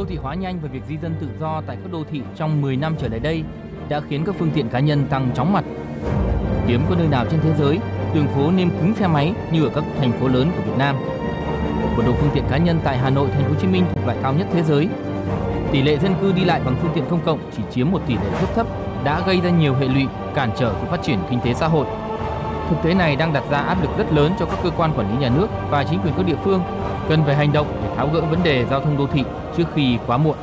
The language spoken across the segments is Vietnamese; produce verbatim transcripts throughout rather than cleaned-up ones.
Đô thị hóa nhanh và việc di dân tự do tại các đô thị trong mười năm trở lại đây đã khiến các phương tiện cá nhân tăng chóng mặt. Hiếm có nơi nào trên thế giới đường phố nêm cứng xe máy như ở các thành phố lớn của Việt Nam. Mật độ phương tiện cá nhân tại Hà Nội, Thành phố Hồ Chí Minh thuộc loại cao nhất thế giới. Tỷ lệ dân cư đi lại bằng phương tiện công cộng chỉ chiếm một tỷ lệ rất thấp đã gây ra nhiều hệ lụy cản trở sự phát triển kinh tế xã hội. Thực tế này đang đặt ra áp lực rất lớn cho các cơ quan quản lý nhà nước và chính quyền các địa phương cần phải hành động để tháo gỡ vấn đề giao thông đô thị trước khi quá muộn.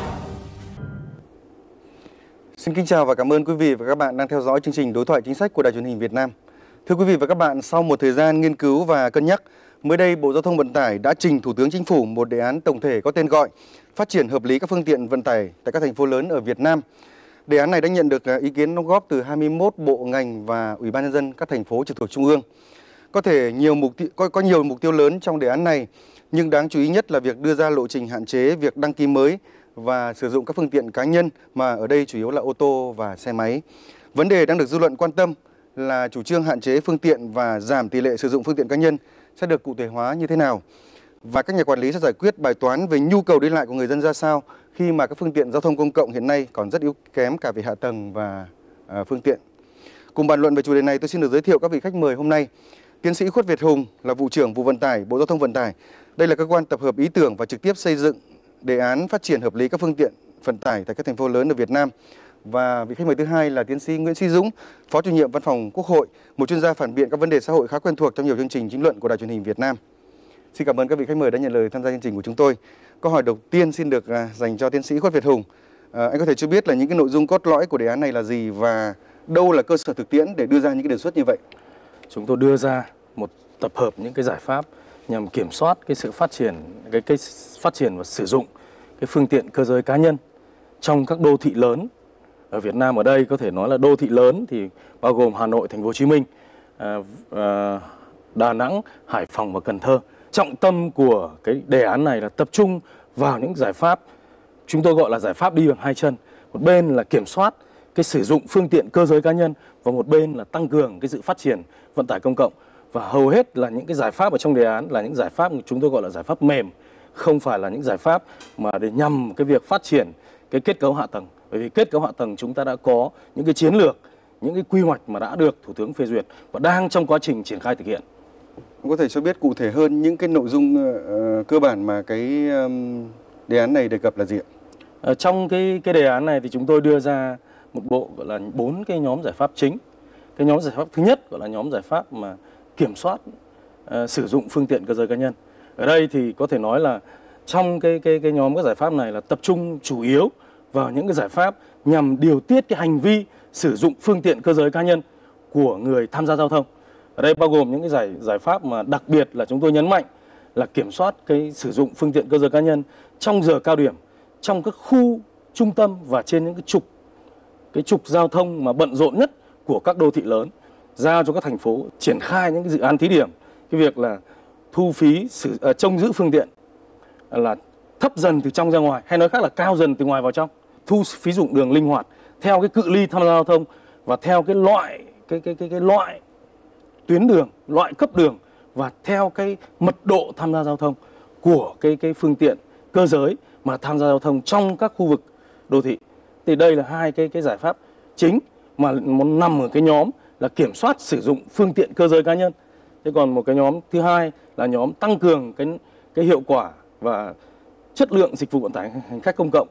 Xin kính chào và cảm ơn quý vị và các bạn đang theo dõi chương trình Đối thoại chính sách của Đài Truyền hình Việt Nam. Thưa quý vị và các bạn, sau một thời gian nghiên cứu và cân nhắc, mới đây Bộ Giao thông Vận tải đã trình Thủ tướng Chính phủ một đề án tổng thể có tên gọi Phát triển hợp lý các phương tiện vận tải tại các thành phố lớn ở Việt Nam. Đề án này đã nhận được ý kiến đóng góp từ hai mươi mốt bộ ngành và Ủy ban nhân dân các thành phố trực thuộc Trung ương. Có thể nhiều mục tiêu, có, có nhiều mục tiêu lớn trong đề án này, nhưng đáng chú ý nhất là việc đưa ra lộ trình hạn chế việc đăng ký mới và sử dụng các phương tiện cá nhân, mà ở đây chủ yếu là ô tô và xe máy. Vấn đề đang được dư luận quan tâm là chủ trương hạn chế phương tiện và giảm tỷ lệ sử dụng phương tiện cá nhân sẽ được cụ thể hóa như thế nào, và các nhà quản lý sẽ giải quyết bài toán về nhu cầu đi lại của người dân ra sao khi mà các phương tiện giao thông công cộng hiện nay còn rất yếu kém cả về hạ tầng và uh, phương tiện. Cùng bàn luận về chủ đề này, tôi xin được giới thiệu các vị khách mời hôm nay. Tiến sĩ Khuất Việt Hùng là vụ trưởng vụ vận tải, Bộ Giao thông Vận tải. Đây là cơ quan tập hợp ý tưởng và trực tiếp xây dựng đề án phát triển hợp lý các phương tiện vận tải tại các thành phố lớn ở Việt Nam. Và vị khách mời thứ hai là tiến sĩ Nguyễn Sĩ Dũng, Phó Chủ nhiệm Văn phòng Quốc hội, một chuyên gia phản biện các vấn đề xã hội khá quen thuộc trong nhiều chương trình chính luận của Đài Truyền hình Việt Nam. Xin cảm ơn các vị khách mời đã nhận lời tham gia chương trình của chúng tôi. Câu hỏi đầu tiên xin được dành cho tiến sĩ Khuất Việt Hùng. À, anh có thể cho biết là những cái nội dung cốt lõi của đề án này là gì và đâu là cơ sở thực tiễn để đưa ra những cái đề xuất như vậy? Chúng tôi đưa ra một tập hợp những cái giải pháp nhằm kiểm soát cái sự phát triển cái cái phát triển và sử dụng cái phương tiện cơ giới cá nhân trong các đô thị lớn ở Việt Nam. Ở đây có thể nói là đô thị lớn thì bao gồm Hà Nội, Thành phố Hồ Chí Minh, à, à, Đà Nẵng, Hải Phòng và Cần Thơ. Trọng tâm của cái đề án này là tập trung vào những giải pháp chúng tôi gọi là giải pháp đi bằng hai chân. Một bên là kiểm soát cái sử dụng phương tiện cơ giới cá nhân và một bên là tăng cường cái sự phát triển vận tải công cộng. Và hầu hết là những cái giải pháp ở trong đề án là những giải pháp chúng tôi gọi là giải pháp mềm, không phải là những giải pháp mà để nhằm cái việc phát triển cái kết cấu hạ tầng. Bởi vì kết cấu hạ tầng chúng ta đã có những cái chiến lược, những cái quy hoạch mà đã được Thủ tướng phê duyệt và đang trong quá trình triển khai thực hiện. Có thể cho biết cụ thể hơn những cái nội dung uh, cơ bản mà cái um, đề án này đề cập là gì ạ? Ở trong cái cái đề án này thì chúng tôi đưa ra một bộ gọi là bốn cái nhóm giải pháp chính. Cái nhóm giải pháp thứ nhất gọi là nhóm giải pháp mà kiểm soát uh, sử dụng phương tiện cơ giới cá nhân. Ở đây thì có thể nói là trong cái cái cái nhóm các giải pháp này là tập trung chủ yếu vào những cái giải pháp nhằm điều tiết cái hành vi sử dụng phương tiện cơ giới cá nhân của người tham gia giao thông. Ở đây bao gồm những cái giải giải pháp mà đặc biệt là chúng tôi nhấn mạnh là kiểm soát cái sử dụng phương tiện cơ giới cá nhân trong giờ cao điểm, trong các khu trung tâm và trên những cái trục cái trục giao thông mà bận rộn nhất của các đô thị lớn, giao cho các thành phố triển khai những cái dự án thí điểm cái việc là thu phí sử uh, trông giữ phương tiện là thấp dần từ trong ra ngoài, hay nói khác là cao dần từ ngoài vào trong, thu phí dụng đường linh hoạt theo cái cự ly tham gia giao thông và theo cái loại cái cái cái cái loại tuyến đường, loại cấp đường và theo cái mật độ tham gia giao thông của cái cái phương tiện cơ giới mà tham gia giao thông trong các khu vực đô thị. Thì đây là hai cái cái giải pháp chính mà nằm ở cái nhóm là kiểm soát sử dụng phương tiện cơ giới cá nhân. Thế còn một cái nhóm thứ hai là nhóm tăng cường cái cái hiệu quả và chất lượng dịch vụ vận tải hành khách công cộng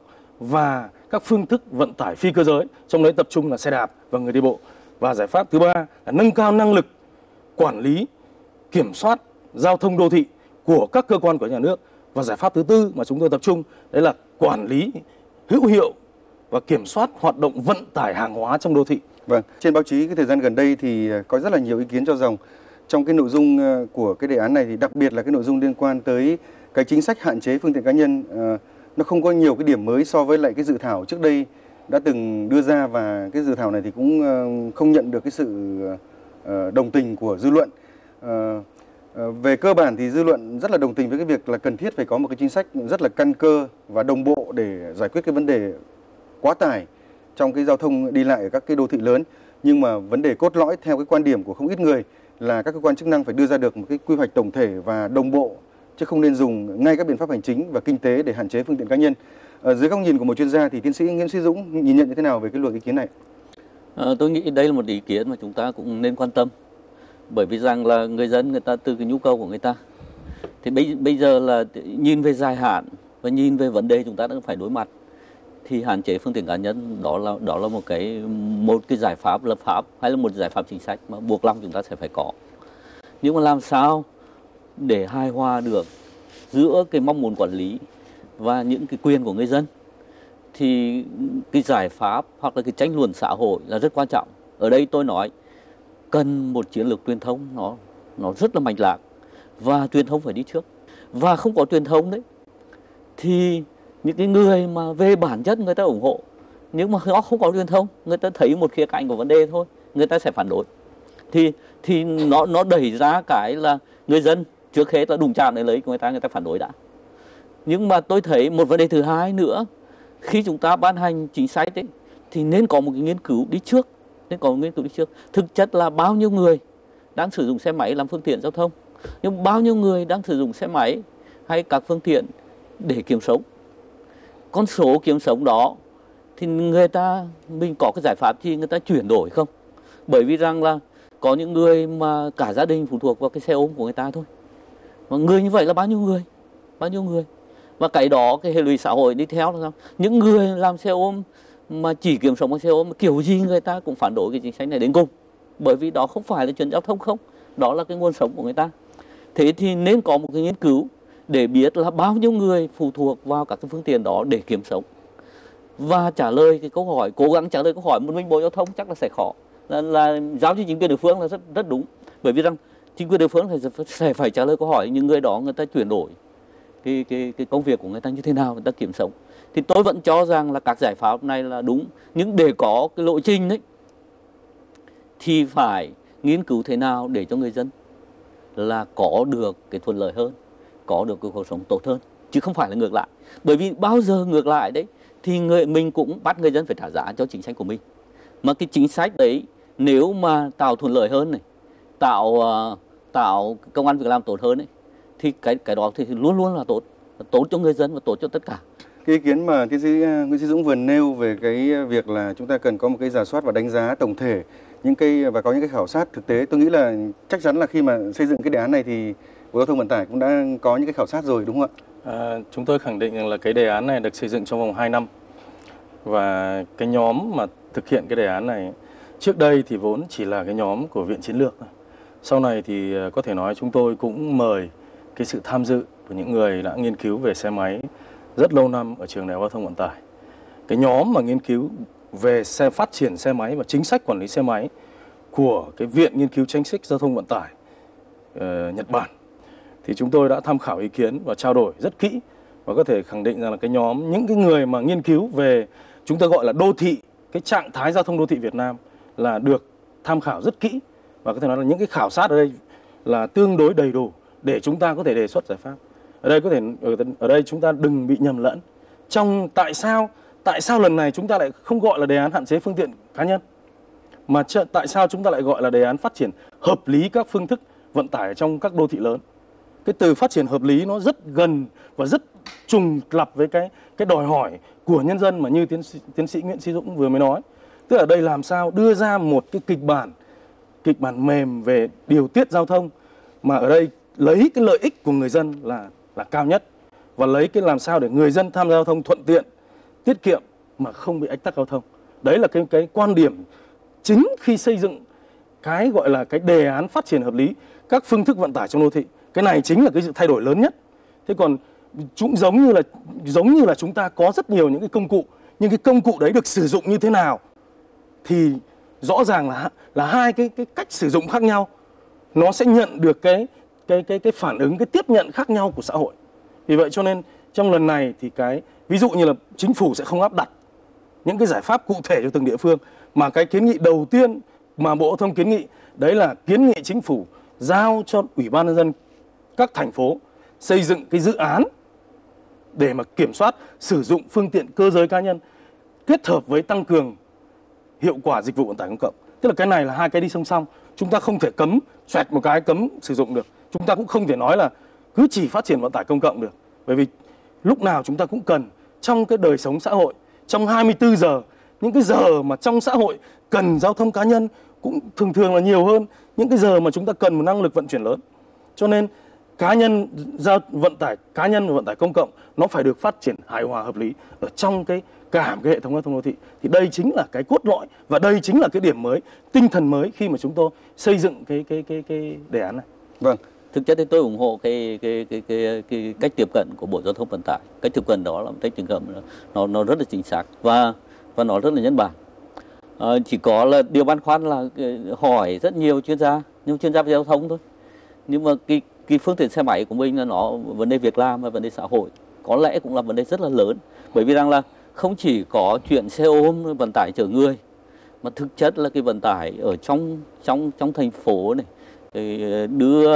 và các phương thức vận tải phi cơ giới, trong đấy tập trung là xe đạp và người đi bộ. Và giải pháp thứ ba là nâng cao năng lực quản lý, kiểm soát giao thông đô thị của các cơ quan của nhà nước. Và giải pháp thứ tư mà chúng tôi tập trung đấy là quản lý hữu hiệu và kiểm soát hoạt động vận tải hàng hóa trong đô thị. Vâng, trên báo chí cái thời gian gần đây thì có rất là nhiều ý kiến cho rằng trong cái nội dung của cái đề án này thì đặc biệt là cái nội dung liên quan tới cái chính sách hạn chế phương tiện cá nhân, uh, nó không có nhiều cái điểm mới so với lại cái dự thảo trước đây đã từng đưa ra, và cái dự thảo này thì cũng uh, không nhận được cái sự uh, đồng tình của dư luận. Uh, uh, về cơ bản thì dư luận rất là đồng tình với cái việc là cần thiết phải có một cái chính sách rất là căn cơ và đồng bộ để giải quyết cái vấn đề quá tải trong cái giao thông đi lại ở các cái đô thị lớn. Nhưng mà vấn đề cốt lõi theo cái quan điểm của không ít người là các cơ quan chức năng phải đưa ra được một cái quy hoạch tổng thể và đồng bộ chứ không nên dùng ngay các biện pháp hành chính và kinh tế để hạn chế phương tiện cá nhân. À, dưới góc nhìn của một chuyên gia thì tiến sĩ Nguyễn Sĩ Dũng nhìn nhận như thế nào về cái luồng ý kiến này? À, tôi nghĩ đây là một ý kiến mà chúng ta cũng nên quan tâm, bởi vì rằng là người dân người ta từ cái nhu cầu của người ta thì bây, bây giờ là nhìn về dài hạn và nhìn về vấn đề chúng ta đang phải đối mặt, thì hạn chế phương tiện cá nhân đó là đó là một cái một cái giải pháp lập pháp hay là một giải pháp chính sách mà buộc lòng chúng ta sẽ phải có. Nhưng mà làm sao để hài hòa được giữa cái mong muốn quản lý và những cái quyền của người dân, thì cái giải pháp hoặc là cái tranh luận xã hội là rất quan trọng. Ở đây tôi nói cần một chiến lược truyền thông nó nó rất là mạch lạc, và truyền thông phải đi trước. Và không có truyền thông đấy thì những cái người mà về bản chất người ta ủng hộ, nhưng mà nó không có truyền thông, người ta thấy một khía cạnh của vấn đề thôi, người ta sẽ phản đối. Thì thì nó nó đẩy ra cái là người dân trước hết là đụng chạm để lấy của người ta, người ta phản đối đã. Nhưng mà tôi thấy một vấn đề thứ hai nữa, khi chúng ta ban hành chính sách ấy, thì nên có một cái nghiên cứu đi trước, nên có một nghiên cứu đi trước. Thực chất là bao nhiêu người đang sử dụng xe máy làm phương tiện giao thông, nhưng bao nhiêu người đang sử dụng xe máy hay các phương tiện để kiếm sống. Con số kiếm sống đó thì người ta, mình có cái giải pháp gì người ta chuyển đổi không? Bởi vì rằng là có những người mà cả gia đình phụ thuộc vào cái xe ôm của người ta thôi. Mà người như vậy là bao nhiêu người? Bao nhiêu người? Và cái đó, cái hệ lụy xã hội đi theo là sao? Những người làm xe ôm mà chỉ kiếm sống bằng xe ôm, kiểu gì người ta cũng phản đối cái chính sách này đến cùng. Bởi vì đó không phải là chuyện giao thông không, đó là cái nguồn sống của người ta. Thế thì nên có một cái nghiên cứu để biết là bao nhiêu người phụ thuộc vào các cái phương tiện đó để kiếm sống. Và trả lời cái câu hỏi, cố gắng trả lời câu hỏi một mình Bộ Giao thông chắc là sẽ khó. Là, là giao cho chính quyền địa phương là rất rất đúng. Bởi vì rằng chính quyền địa phương sẽ phải trả lời câu hỏi những người đó người ta chuyển đổi cái, cái, cái công việc của người ta như thế nào, người ta kiếm sống. Thì tôi vẫn cho rằng là các giải pháp này là đúng. Nhưng để có cái lộ trình đấy thì phải nghiên cứu thế nào để cho người dân là có được cái thuận lợi hơn, có được cái cuộc sống tốt hơn, chứ không phải là ngược lại. Bởi vì bao giờ ngược lại đấy thì người mình cũng bắt người dân phải trả giá cho chính sách của mình. Mà cái chính sách đấy nếu mà tạo thuận lợi hơn này, tạo uh, tạo công ăn việc làm tốt hơn ấy, thì cái cái đó thì luôn luôn là tốt, tốt cho người dân và tốt cho tất cả. Cái ý kiến mà tiến sĩ Nguyễn Sĩ Dũng vừa nêu về cái việc là chúng ta cần có một cái rà soát và đánh giá tổng thể những cái và có những cái khảo sát thực tế, tôi nghĩ là chắc chắn là khi mà xây dựng cái đề án này thì Bộ Giao thông Vận tải cũng đã có những cái khảo sát rồi, đúng không ạ? À, chúng tôi khẳng định rằng là cái đề án này được xây dựng trong vòng hai năm, và cái nhóm mà thực hiện cái đề án này trước đây thì vốn chỉ là cái nhóm của Viện Chiến lược. Sau này thì có thể nói chúng tôi cũng mời cái sự tham dự của những người đã nghiên cứu về xe máy rất lâu năm ở trường Đại học Giao thông Vận tải. Cái nhóm mà nghiên cứu về xe phát triển xe máy và chính sách quản lý xe máy của cái Viện Nghiên cứu Chính sách Giao thông Vận tải uh, Nhật Bản, thì chúng tôi đã tham khảo ý kiến và trao đổi rất kỹ, và có thể khẳng định rằng là cái nhóm những cái người mà nghiên cứu về chúng ta gọi là đô thị, cái trạng thái giao thông đô thị Việt Nam là được tham khảo rất kỹ, và có thể nói là những cái khảo sát ở đây là tương đối đầy đủ để chúng ta có thể đề xuất giải pháp. Ở đây có thể ở, ở đây chúng ta đừng bị nhầm lẫn trong tại sao tại sao lần này chúng ta lại không gọi là đề án hạn chế phương tiện cá nhân, mà ch- tại sao chúng ta lại gọi là đề án phát triển hợp lý các phương thức vận tải trong các đô thị lớn. Cái từ phát triển hợp lý nó rất gần và rất trùng lặp với cái cái đòi hỏi của nhân dân mà như tiến sĩ, tiến sĩ Nguyễn Sĩ Dũng vừa mới nói. Tức là đây làm sao đưa ra một cái kịch bản kịch bản mềm về điều tiết giao thông, mà ở đây lấy cái lợi ích của người dân là là cao nhất, và lấy cái làm sao để người dân tham gia giao thông thuận tiện, tiết kiệm mà không bị ách tắc giao thông. Đấy là cái cái quan điểm chính khi xây dựng cái gọi là cái đề án phát triển hợp lý các phương thức vận tải trong đô thị. Cái này chính là cái sự thay đổi lớn nhất. Thế còn chúng giống như là giống như là chúng ta có rất nhiều những cái công cụ, nhưng cái công cụ đấy được sử dụng như thế nào thì rõ ràng là là hai cái cái cách sử dụng khác nhau, nó sẽ nhận được cái cái cái cái phản ứng, cái tiếp nhận khác nhau của xã hội. Vì vậy cho nên trong lần này thì cái ví dụ như là chính phủ sẽ không áp đặt những cái giải pháp cụ thể cho từng địa phương, mà cái kiến nghị đầu tiên mà Bộ Giao thông kiến nghị đấy là kiến nghị chính phủ giao cho Ủy ban nhân dân các thành phố xây dựng cái dự án để mà kiểm soát sử dụng phương tiện cơ giới cá nhân kết hợp với tăng cường hiệu quả dịch vụ vận tải công cộng. Tức là cái này là hai cái đi song song. Chúng ta không thể cấm xoẹt một cái cấm sử dụng được. Chúng ta cũng không thể nói là cứ chỉ phát triển vận tải công cộng được. Bởi vì lúc nào chúng ta cũng cần trong cái đời sống xã hội, trong hai mươi tư giờ, những cái giờ mà trong xã hội cần giao thông cá nhân cũng thường thường là nhiều hơn những cái giờ mà chúng ta cần một năng lực vận chuyển lớn. Cho nên cá nhân giao vận tải cá nhân và vận tải công cộng nó phải được phát triển hài hòa hợp lý ở trong cái cả một cái hệ thống giao thông đô thị. Thì đây chính là cái cốt lõi và đây chính là cái điểm mới, tinh thần mới khi mà chúng tôi xây dựng cái cái cái cái đề án này. Vâng. Thực chất thì tôi ủng hộ cái cái cái cái, cái cách tiếp cận của Bộ Giao thông Vận tải. Cách tiếp cận đó là một cách tiếp cận nó nó rất là chính xác và và nó rất là nhân bản. À, chỉ có là điều băn khoăn là hỏi rất nhiều chuyên gia, nhưng chuyên gia về giao thông thôi. Nhưng mà cái cái phương tiện xe máy của mình là nó vấn đề việc làm và vấn đề xã hội có lẽ cũng là vấn đề rất là lớn, bởi vì rằng là không chỉ có chuyện xe ôm vận tải chở người mà thực chất là cái vận tải ở trong trong trong thành phố này, đưa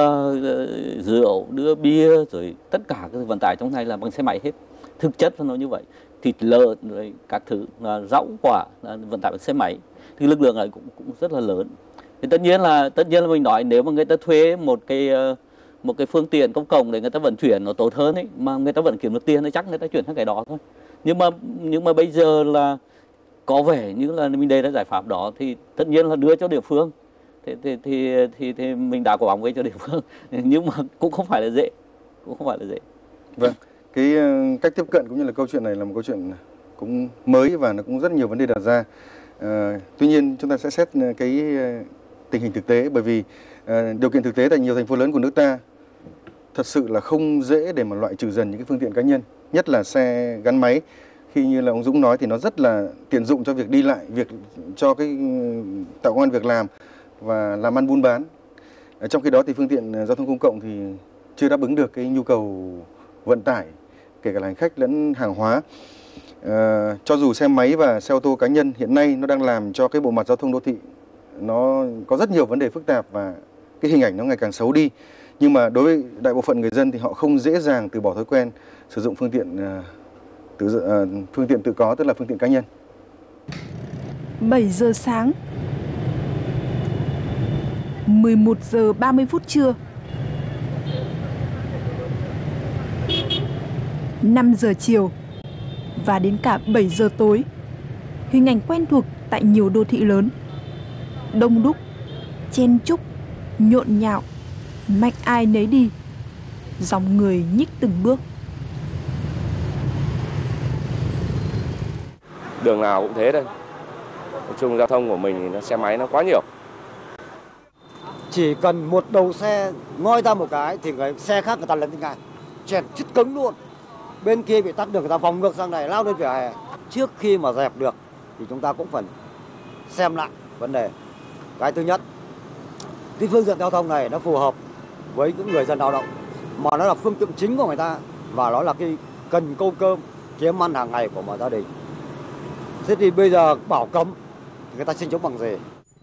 rượu, đưa bia, rồi tất cả các vận tải trong này là bằng xe máy hết. Thực chất là nó như vậy. Thịt lợn rồi các thứ là rau quả là vận tải bằng xe máy, thì lực lượng này cũng cũng rất là lớn. Thì tất nhiên là tất nhiên là mình nói nếu mà người ta thuê một cái một cái phương tiện công cộng để người ta vận chuyển nó tốt hơn ấy, mà người ta vẫn kiếm được tiền thì chắc người ta chuyển sang cái đó thôi. Nhưng mà nhưng mà bây giờ là có vẻ như là mình đề ra giải pháp đó thì tất nhiên là đưa cho địa phương. Thì thì thì thì, thì mình đã có bóng với cho địa phương, nhưng mà cũng không phải là dễ, cũng không phải là dễ. Vâng, cái cách tiếp cận cũng như là câu chuyện này là một câu chuyện cũng mới và nó cũng rất nhiều vấn đề đặt ra. À, tuy nhiên chúng ta sẽ xét cái tình hình thực tế, bởi vì à, điều kiện thực tế tại nhiều thành phố lớn của nước ta thật sự là không dễ để mà loại trừ dần những cái phương tiện cá nhân, nhất là xe gắn máy. Khi như là ông Dũng nói thì nó rất là tiện dụng cho việc đi lại, việc cho cái tạo công ăn việc làm và làm ăn buôn bán. Trong khi đó thì phương tiện giao thông công cộng thì chưa đáp ứng được cái nhu cầu vận tải, kể cả là hành khách lẫn hàng hóa. À, cho dù xe máy và xe ô tô cá nhân hiện nay nó đang làm cho cái bộ mặt giao thông đô thị nó có rất nhiều vấn đề phức tạp và cái hình ảnh nó ngày càng xấu đi. Nhưng mà đối với đại bộ phận người dân thì họ không dễ dàng từ bỏ thói quen sử dụng phương tiện uh, tự uh, phương tiện tự có, tức là phương tiện cá nhân. bảy giờ sáng, mười một giờ ba mươi phút trưa, năm giờ chiều và đến cả bảy giờ tối. Hình ảnh quen thuộc tại nhiều đô thị lớn. Đông đúc, chen chúc, nhộn nhạo, mạnh ai nấy đi. Dòng người nhích từng bước. Đường nào cũng thế đây. Nói chung giao thông của mình nó xe máy nó quá nhiều. Chỉ cần một đầu xe ngoi ra một cái thì người xe khác người ta lấn ngay, chèn chít cứng luôn. Bên kia bị tắc đường người ta vòng ngược sang này lao lên vỉa hè. Trước khi mà dẹp được thì chúng ta cũng phải xem lại vấn đề. Cái thứ nhất, cái phương tiện giao thông này nó phù hợp với những người dân lao động, mà nó là phương tiện chính của người ta và nó là cái cần câu cơm kiếm ăn hàng ngày của mọi gia đình. Thế thì bây giờ bảo cấm thì người ta sinh chống bằng gì?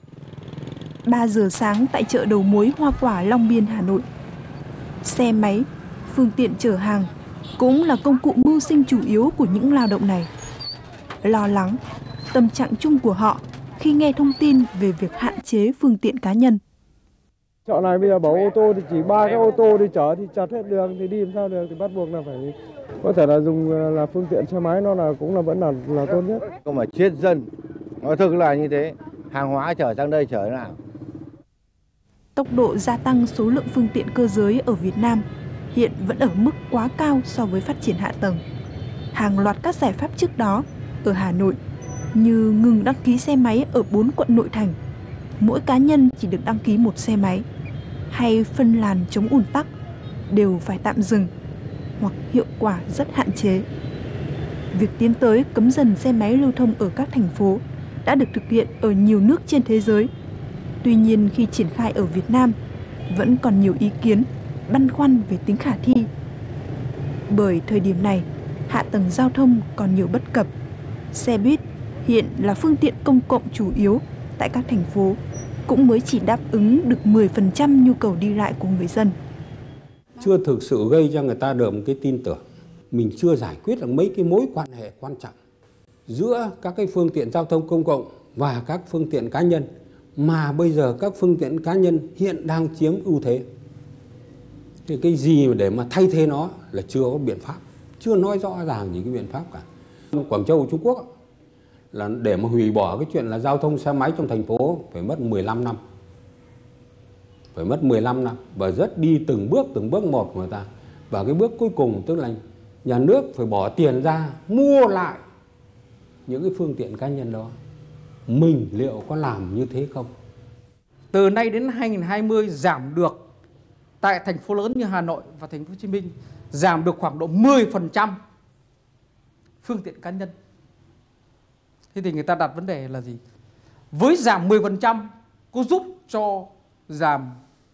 ba giờ sáng tại chợ đầu mối Hoa Quả Long Biên, Hà Nội. Xe máy, phương tiện chở hàng cũng là công cụ mưu sinh chủ yếu của những lao động này. Lo lắng, tâm trạng chung của họ khi nghe thông tin về việc hạn chế phương tiện cá nhân. Chợ này bây giờ bảo ô tô thì chỉ ba cái ô tô đi chở thì chặt hết đường, thì đi làm sao được, thì bắt buộc là phải có thể là dùng là phương tiện xe máy, nó là cũng là vẫn là là tốt nhất. Không phải chết dân, nói thực là như thế, hàng hóa chở sang đây chở thế nào. Tốc độ gia tăng số lượng phương tiện cơ giới ở Việt Nam hiện vẫn ở mức quá cao so với phát triển hạ tầng. Hàng loạt các giải pháp trước đó ở Hà Nội như ngừng đăng ký xe máy ở bốn quận nội thành, mỗi cá nhân chỉ được đăng ký một xe máy, hay phân làn chống ùn tắc đều phải tạm dừng hoặc hiệu quả rất hạn chế. Việc tiến tới cấm dần xe máy lưu thông ở các thành phố đã được thực hiện ở nhiều nước trên thế giới. Tuy nhiên khi triển khai ở Việt Nam vẫn còn nhiều ý kiến, băn khoăn về tính khả thi. Bởi thời điểm này, hạ tầng giao thông còn nhiều bất cập. Xe buýt hiện là phương tiện công cộng chủ yếu tại các thành phố, cũng mới chỉ đáp ứng được mười phần trăm nhu cầu đi lại của người dân. Chưa thực sự gây cho người ta được một cái tin tưởng. Mình chưa giải quyết được mấy cái mối quan hệ quan trọng giữa các cái phương tiện giao thông công cộng và các phương tiện cá nhân, mà bây giờ các phương tiện cá nhân hiện đang chiếm ưu thế. Thì cái gì mà để mà thay thế nó là chưa có biện pháp, chưa nói rõ ràng gì cái biện pháp cả. Quảng Châu Trung Quốc là để mà hủy bỏ cái chuyện là giao thông xe máy trong thành phố phải mất mười lăm năm. Phải mất mười lăm năm và rất đi từng bước từng bước một của người ta. Và cái bước cuối cùng tức là nhà nước phải bỏ tiền ra mua lại những cái phương tiện cá nhân đó. Mình liệu có làm như thế không? Từ nay đến hai nghìn không trăm hai mươi giảm được tại thành phố lớn như Hà Nội và thành phố Hồ Chí Minh giảm được khoảng độ mười phần trăm phương tiện cá nhân. Thế thì người ta đặt vấn đề là gì? Với giảm mười phần trăm có giúp cho giảm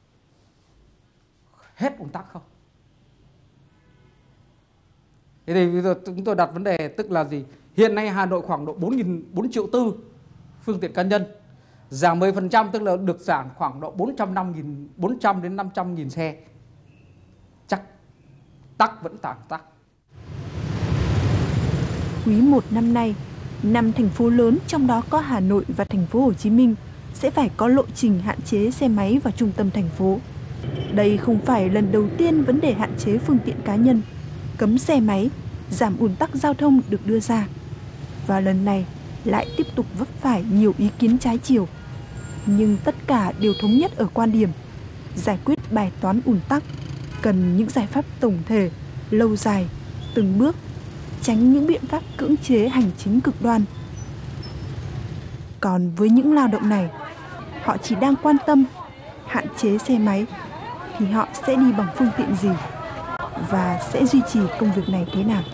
hết ùn tắc không? Thế thì bây giờ chúng tôi đặt vấn đề tức là gì? Hiện nay Hà Nội khoảng độ bốn triệu tư phương tiện cá nhân. Giảm mười phần trăm tức là được giảm khoảng độ bốn trăm đến năm trăm nghìn xe. Chắc tắc vẫn tạm tắc. Quý một năm nay, năm thành phố lớn trong đó có Hà Nội và thành phố Hồ Chí Minh sẽ phải có lộ trình hạn chế xe máy vào trung tâm thành phố. Đây không phải lần đầu tiên vấn đề hạn chế phương tiện cá nhân, cấm xe máy, giảm ùn tắc giao thông được đưa ra. Và lần này lại tiếp tục vấp phải nhiều ý kiến trái chiều. Nhưng tất cả đều thống nhất ở quan điểm giải quyết bài toán ùn tắc cần những giải pháp tổng thể, lâu dài, từng bước, tránh những biện pháp cưỡng chế hành chính cực đoan. Còn với những lao động này, họ chỉ đang quan tâm hạn chế xe máy thì họ sẽ đi bằng phương tiện gì và sẽ duy trì công việc này thế nào.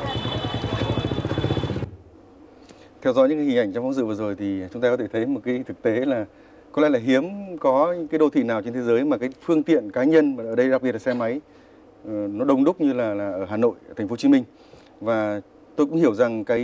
Theo dõi những hình ảnh trong phóng sự vừa rồi thì chúng ta có thể thấy một cái thực tế là có lẽ là hiếm có cái đô thị nào trên thế giới mà cái phương tiện cá nhân, mà ở đây đặc biệt là xe máy, nó đông đúc như là, là ở Hà Nội, ở thành phố Hồ Chí Minh. Và tôi cũng hiểu rằng cái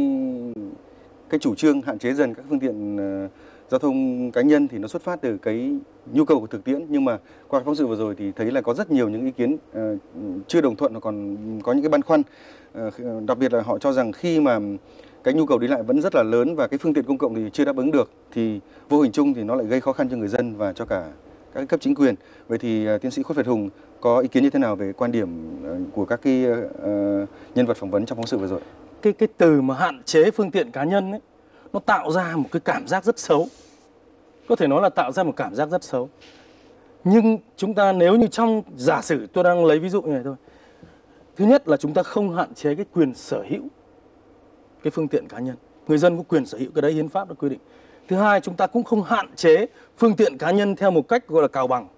cái chủ trương hạn chế dần các phương tiện uh, giao thông cá nhân thì nó xuất phát từ cái nhu cầu của thực tiễn, nhưng mà qua phóng sự vừa rồi thì thấy là có rất nhiều những ý kiến uh, chưa đồng thuận, còn có những cái băn khoăn, uh, đặc biệt là họ cho rằng khi mà cái nhu cầu đi lại vẫn rất là lớn và cái phương tiện công cộng thì chưa đáp ứng được thì vô hình chung thì nó lại gây khó khăn cho người dân và cho cả các cấp chính quyền. Vậy thì uh, tiến sĩ Khuất Việt Hùng có ý kiến như thế nào về quan điểm uh, của các cái uh, nhân vật phỏng vấn trong phóng sự vừa rồi? Cái cái từ mà hạn chế phương tiện cá nhân ấy, nó tạo ra một cái cảm giác rất xấu. Có thể nói là tạo ra một cảm giác rất xấu. Nhưng chúng ta nếu như trong giả sử, tôi đang lấy ví dụ như này thôi. Thứ nhất là chúng ta không hạn chế cái quyền sở hữu cái phương tiện cá nhân. Người dân có quyền sở hữu, cái đấy hiến pháp đã quy định. Thứ hai, chúng ta cũng không hạn chế phương tiện cá nhân theo một cách gọi là cào bằng.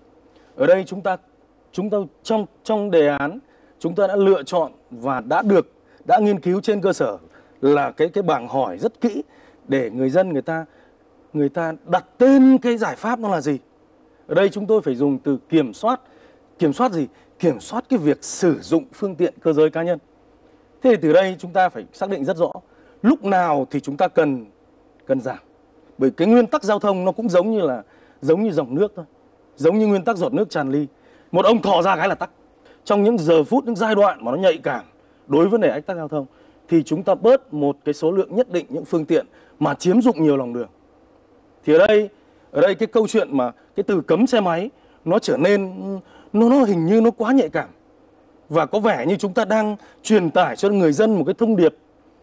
Ở đây chúng ta chúng ta trong trong đề án chúng ta đã lựa chọn và đã được đã nghiên cứu trên cơ sở là cái cái bảng hỏi rất kỹ để người dân người ta người ta đặt tên cái giải pháp nó là gì. Ở đây chúng tôi phải dùng từ kiểm soát. Kiểm soát gì? Kiểm soát cái việc sử dụng phương tiện cơ giới cá nhân. Thế thì từ đây chúng ta phải xác định rất rõ lúc nào thì chúng ta cần cần giảm. Bởi cái nguyên tắc giao thông nó cũng giống như là giống như dòng nước thôi, giống như nguyên tắc giọt nước tràn ly. Một ông thò ra cái là tắc. Trong những giờ phút, những giai đoạn mà nó nhạy cảm đối với vấn đề ách tắc giao thông thì chúng ta bớt một cái số lượng nhất định những phương tiện mà chiếm dụng nhiều lòng đường. Thì ở đây ở đây cái câu chuyện mà cái từ cấm xe máy nó trở nên nó nó hình như nó quá nhạy cảm. Và có vẻ như chúng ta đang truyền tải cho người dân một cái thông điệp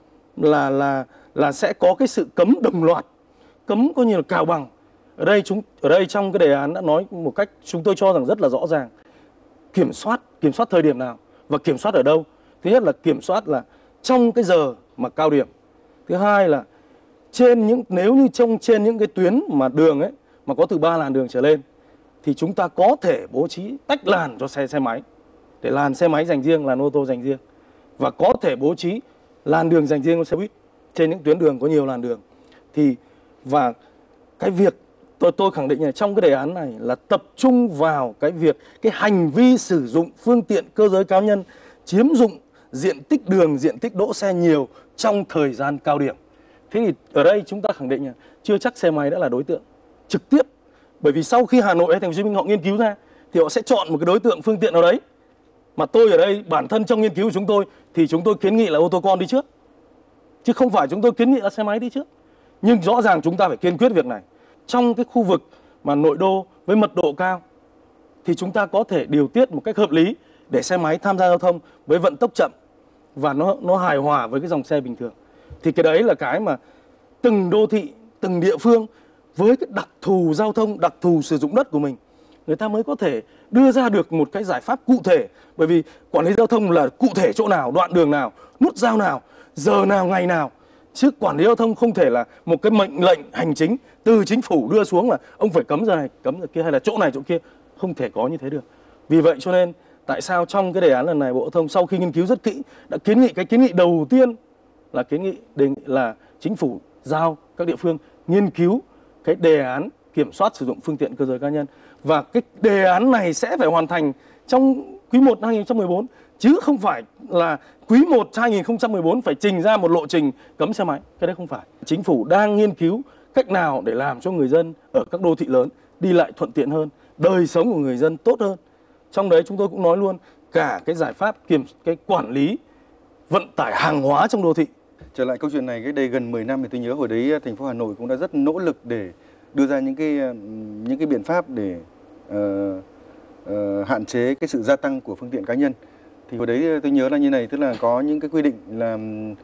là là là sẽ có cái sự cấm đồng loạt, cấm coi như là cào bằng. Ở đây chúng ở đây trong cái đề án đã nói một cách chúng tôi cho rằng rất là rõ ràng. Kiểm soát, kiểm soát thời điểm nào và kiểm soát ở đâu. Thứ nhất là kiểm soát là trong cái giờ mà cao điểm. Thứ hai là trên những nếu như trong trên những cái tuyến mà đường ấy mà có từ ba làn đường trở lên thì chúng ta có thể bố trí tách làn cho xe xe máy, để làn xe máy dành riêng, làn ô tô dành riêng, và có thể bố trí làn đường dành riêng cho xe buýt trên những tuyến đường có nhiều làn đường. Thì và cái việc tôi tôi khẳng định là trong cái đề án này là tập trung vào cái việc cái hành vi sử dụng phương tiện cơ giới cá nhân chiếm dụng diện tích đường, diện tích đỗ xe nhiều trong thời gian cao điểm. Thế thì ở đây chúng ta khẳng định là chưa chắc xe máy đã là đối tượng trực tiếp. Bởi vì sau khi Hà Nội hay thành phố Hồ Chí Minh họ nghiên cứu ra thì họ sẽ chọn một cái đối tượng phương tiện nào đấy. Mà tôi ở đây bản thân trong nghiên cứu của chúng tôi thì chúng tôi kiến nghị là ô tô con đi trước, chứ không phải chúng tôi kiến nghị là xe máy đi trước. Nhưng rõ ràng chúng ta phải kiên quyết việc này. Trong cái khu vực mà nội đô với mật độ cao thì chúng ta có thể điều tiết một cách hợp lý để xe máy tham gia giao thông với vận tốc chậm và nó nó hài hòa với cái dòng xe bình thường. Thì cái đấy là cái mà từng đô thị, từng địa phương với cái đặc thù giao thông, đặc thù sử dụng đất của mình, người ta mới có thể đưa ra được một cái giải pháp cụ thể. Bởi vì quản lý giao thông là cụ thể chỗ nào, đoạn đường nào, nút giao nào, giờ nào, ngày nào. Chứ quản lý giao thông không thể là một cái mệnh lệnh hành chính từ chính phủ đưa xuống là ông phải cấm giờ này, cấm giờ kia, hay là chỗ này, chỗ kia. Không thể có như thế được. Vì vậy cho nên tại sao trong cái đề án lần này Bộ Giao thông sau khi nghiên cứu rất kỹ đã kiến nghị, cái kiến nghị đầu tiên là kiến nghị đề nghị là chính phủ giao các địa phương nghiên cứu cái đề án kiểm soát sử dụng phương tiện cơ giới cá nhân. Và cái đề án này sẽ phải hoàn thành trong quý một năm hai nghìn không trăm mười bốn, chứ không phải là quý một hai nghìn không trăm mười bốn phải trình ra một lộ trình cấm xe máy. Cái đấy không phải. Chính phủ đang nghiên cứu cách nào để làm cho người dân ở các đô thị lớn đi lại thuận tiện hơn, đời sống của người dân tốt hơn. Trong đấy chúng tôi cũng nói luôn cả cái giải pháp kiểm cái quản lý vận tải hàng hóa trong đô thị. Trở lại câu chuyện này, cái đây gần mười năm thì tôi nhớ hồi đấy thành phố Hà Nội cũng đã rất nỗ lực để đưa ra những cái những cái biện pháp để uh, uh, hạn chế cái sự gia tăng của phương tiện cá nhân. Thì hồi đấy tôi nhớ là như này, tức là có những cái quy định là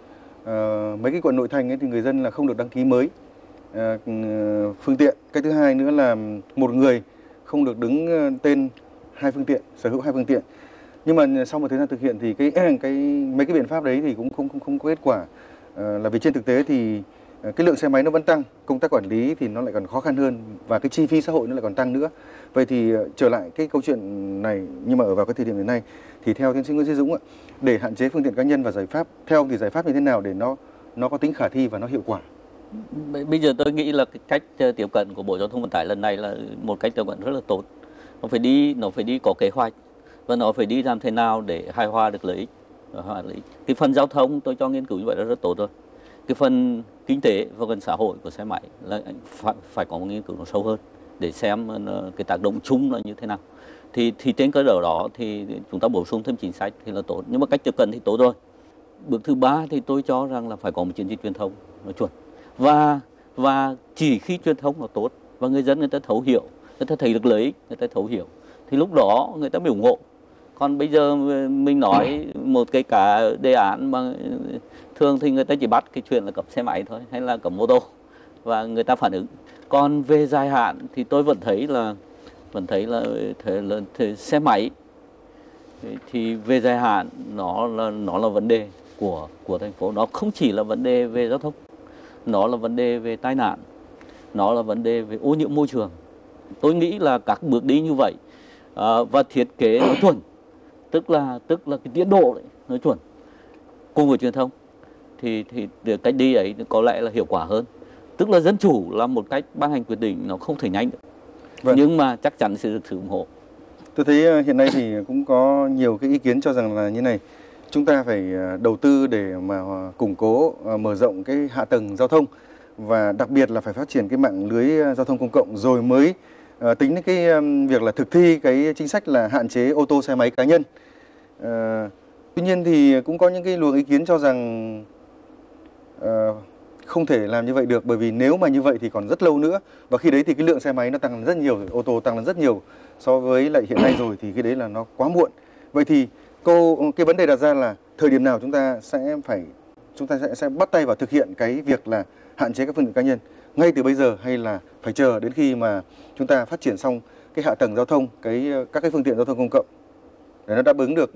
uh, mấy cái quận nội thành ấy thì người dân là không được đăng ký mới uh, phương tiện. Cái thứ hai nữa là một người không được đứng tên hai phương tiện, sở hữu hai phương tiện. Nhưng mà sau một thời gian thực hiện thì cái cái mấy cái biện pháp đấy thì cũng không không không có kết quả. À, là vì trên thực tế thì cái lượng xe máy nó vẫn tăng, công tác quản lý thì nó lại còn khó khăn hơn và cái chi phí xã hội nó lại còn tăng nữa. Vậy thì trở lại cái câu chuyện này, nhưng mà ở vào cái thời điểm hiện nay thì theo tiến sĩ Nguyễn Duy Dũng ạ, để hạn chế phương tiện cá nhân và giải pháp, theo ông thì giải pháp như thế nào để nó nó có tính khả thi và nó hiệu quả? Bây giờ tôi nghĩ là cái cách tiếp cận của Bộ Giao thông Vận tải lần này là một cách tiếp cận rất là tốt. Nó phải đi, nó phải đi có kế hoạch và nó phải đi làm thế nào để hài hòa được lợi ích. Cái phần giao thông tôi cho nghiên cứu như vậy là rất tốt rồi. Cái phần kinh tế và phần xã hội của xe máy là phải, phải có một nghiên cứu nó sâu hơn để xem cái tác động chung là như thế nào. Thì thì trên cơ sở đó thì chúng ta bổ sung thêm chính sách thì là tốt. Nhưng mà cách tiếp cận thì tốt rồi. Bước thứ ba thì tôi cho rằng là phải có một chiến dịch truyền thông nó chuẩn. Và và chỉ khi truyền thông nó tốt và người dân người ta thấu hiểu, người ta thấy được lợi ích, người ta thấu hiểu thì lúc đó người ta mới ủng hộ. Còn bây giờ mình nói một cái cả đề án mà thường thì người ta chỉ bắt cái chuyện là cấm xe máy thôi hay là cấm ô tô và người ta phản ứng. Còn về dài hạn thì tôi vẫn thấy là vẫn thấy là, thấy là thấy xe máy thì về dài hạn nó là nó là vấn đề của của thành phố. Nó không chỉ là vấn đề về giao thông, nó là vấn đề về tai nạn, nó là vấn đề về ô nhiễm môi trường. Tôi nghĩ là các bước đi như vậy à, và thiết kế nó chuẩn, tức là tức là cái tiến độ đấy, nó chuẩn cùng với truyền thông thì thì cách đi ấy có lẽ là hiệu quả hơn. Tức là dân chủ là một cách ban hành quyết định nó không thể nhanh được. Vâng. Nhưng mà chắc chắn sẽ được sự ủng hộ. Tôi thấy hiện nay thì cũng có nhiều cái ý kiến cho rằng là như này, chúng ta phải đầu tư để mà củng cố, mở rộng cái hạ tầng giao thông và đặc biệt là phải phát triển cái mạng lưới giao thông công cộng rồi mới uh, tính đến cái um, việc là thực thi cái chính sách là hạn chế ô tô xe máy cá nhân. Uh, tuy nhiên thì cũng có những cái luồng ý kiến cho rằng uh, không thể làm như vậy được, bởi vì nếu mà như vậy thì còn rất lâu nữa và khi đấy thì cái lượng xe máy nó tăng rất nhiều, ô tô tăng lên rất nhiều so với lại hiện nay rồi thì cái đấy là nó quá muộn. Vậy thì câu cái vấn đề đặt ra là thời điểm nào chúng ta sẽ phải chúng ta sẽ, sẽ bắt tay vào thực hiện cái việc là hạn chế các phương tiện cá nhân ngay từ bây giờ, hay là phải chờ đến khi mà chúng ta phát triển xong cái hạ tầng giao thông, cái các cái phương tiện giao thông công cộng để nó đáp ứng được